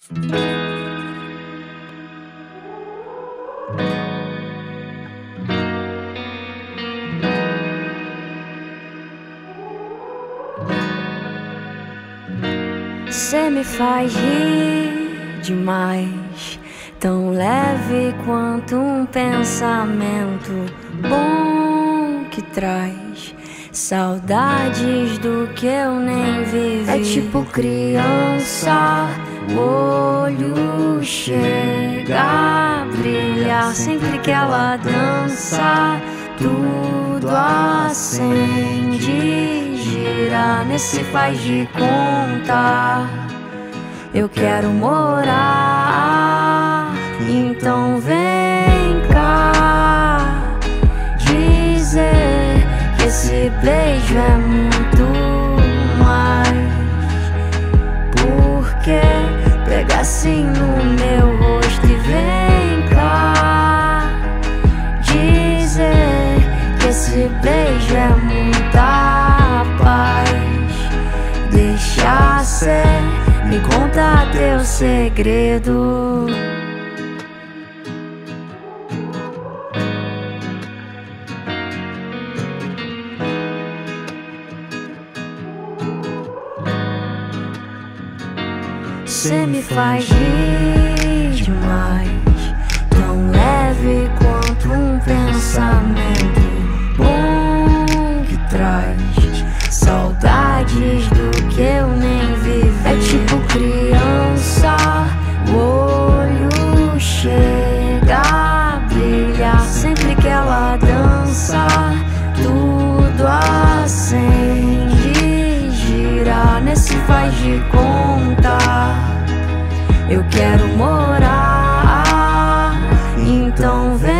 Cê me faz rir demais, tão leve quanto um pensamento bom que traz saudades do que eu nem vivi. É tipo criança, o olho chega a brilhar sempre que ela dança, tudo acende, gira nesse faz de conta. Eu quero morar, então vem cá dizer que esse beijo é muito mais. Porque pega assim no meu rosto e vem cá dizer que esse beijo é muita paz. Deixa ser, me conta teu segredo. Cê me faz rir demais, tão leve quanto um pensamento bom que traz saudades do que eu nem vivi. É tipo criança, o olho chega a brilhar sempre que ela dança, tudo acende, gira nesse faz de conta. Eu quero morar, então vem